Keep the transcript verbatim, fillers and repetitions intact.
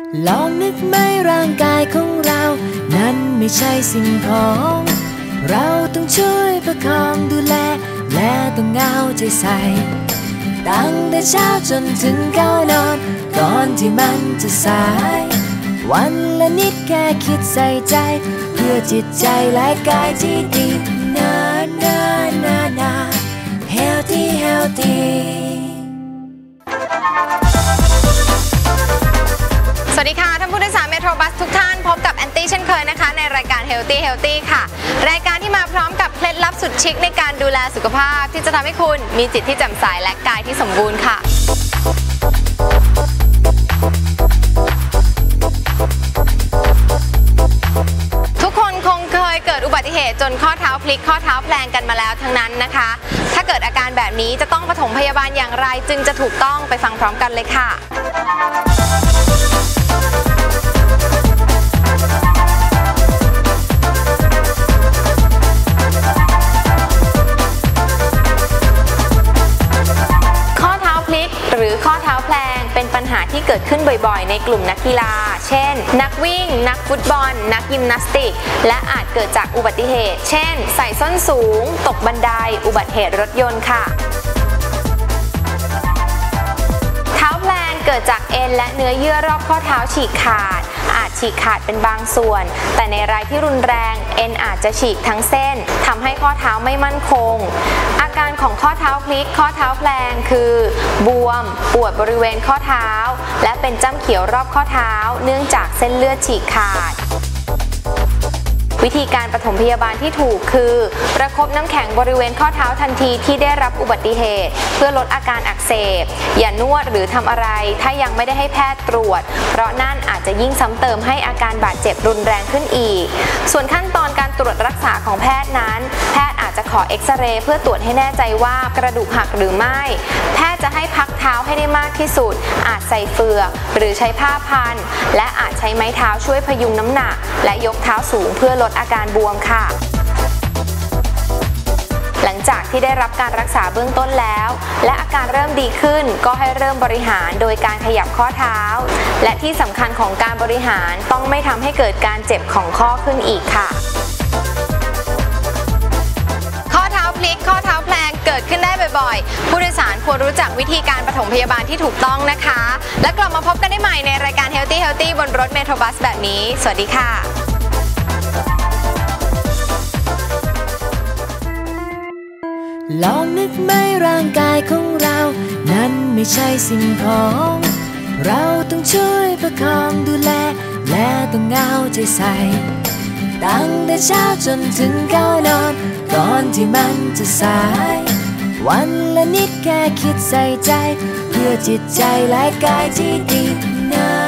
ลองนึกไหมร่างกายของเรานั้นไม่ใช่สิ่งของเราต้องช่วยประคองดูแลและต้องเอาใจใส่ตั้งแต่เช้าจนถึงเข้านอนก่อนที่มันจะสายวันละนิดแค่คิดใส่ใจเพื่อจิตใจและกายที่ดีนานานานา healthy healthy สวัสดีค่ะท่านผู้โดยสารเมโทรบัสทุกท่านพบกับแอนตี้เช่นเคยนะคะในรายการ Healthy Healthy ค่ะรายการที่มาพร้อมกับเคล็ดลับสุดชิคในการดูแลสุขภาพที่จะทำให้คุณมีจิตที่แจ่มใสและกายที่สมบูรณ์ค่ะทุกคนคงเคยเกิดอุบัติเหตุจนข้อเท้าพลิกข้อเท้าแพลงกันมาแล้วทั้งนั้นนะคะถ้าเกิดอาการแบบนี้จะต้องปฐมพยาบาลอย่างไรจึงจะถูกต้องไปฟังพร้อมกันเลยค่ะหรือข้อเท้าแพลงเป็นปัญหาที่เกิดขึ้นบ่อยๆในกลุ่มนักกีฬาเช่นนักวิ่งนักฟุตบอลนักยิมนาสติกและอาจเกิดจากอุบัติเหตุเช่นใส่ส้นสูงตกบันไดอุบัติเหตุรถยนต์ค่ะเท้าแพลงเกิดจากเอ็นและเนื้อเยื่อรอบข้อเท้าฉีกขาดอาจฉีกขาดเป็นบางส่วนแต่ในรายที่รุนแรงเอ็นอาจจะฉีกทั้งเส้นทำให้ข้อเท้าไม่มั่นคงอาการของข้อเท้าพลิกข้อเท้าแพลงคือบวมปวดบริเวณข้อเท้าและเป็นจ้ำเขียวรอบข้อเท้าเนื่องจากเส้นเลือดฉีกขาดวิธีการปฐมพยาบาลที่ถูกคือประคบน้ำแข็งบริเวณข้อเท้าทันทีที่ได้รับอุบัติเหตุเพื่อลดอาการอักเสบอย่านวดหรือทำอะไรถ้ายังไม่ได้ให้แพทย์ตรวจเพราะนั่นอาจจะยิ่งซ้ำเติมให้อาการบาดเจ็บรุนแรงขึ้นอีกส่วนขั้นตอนการตรวจรักษาของแพทย์นั้นแพทย์อาจจะขอเอ็กซเรย์เพื่อตรวจให้แน่ใจว่ากระดูกหักหรือไม่แพทย์จะให้พักเท้าให้ได้มากที่สุดอาจใส่เฟือกหรือใช้ผ้าพันและอาจใช้ไม้เท้าช่วยพยุงน้ำหนักและยกเท้าสูงเพื่อลดอาการบวมค่ะหลังจากที่ได้รับการรักษาเบื้องต้นแล้วและอาการเริ่มดีขึ้นก็ให้เริ่มบริหารโดยการขยับข้อเท้าและที่สำคัญของการบริหารต้องไม่ทำให้เกิดการเจ็บของข้อขึ้นอีกค่ะข้อเท้าพลิกข้อเท้าแพลงเกิดขึ้นได้บ่อยๆผู้โดยสารควรรู้จักวิธีการปฐมพยาบาลที่ถูกต้องนะคะและกลับมาพบกันได้ใหม่ในรายการ Healthy Healthy บนรถเมโทรบัสแบบนี้สวัสดีค่ะลองนึกไหมร่างกายของเรานั้นไม่ใช่สิ่งของเราต้องช่วยประคองดูแลและต้องเอาใจใส่ตั้งแต่เช้าจนถึงเข้านอนก่อนที่มันจะสายวันละนิดแค่คิดใส่ใจเพื่อจิตใจและกายที่ดีนา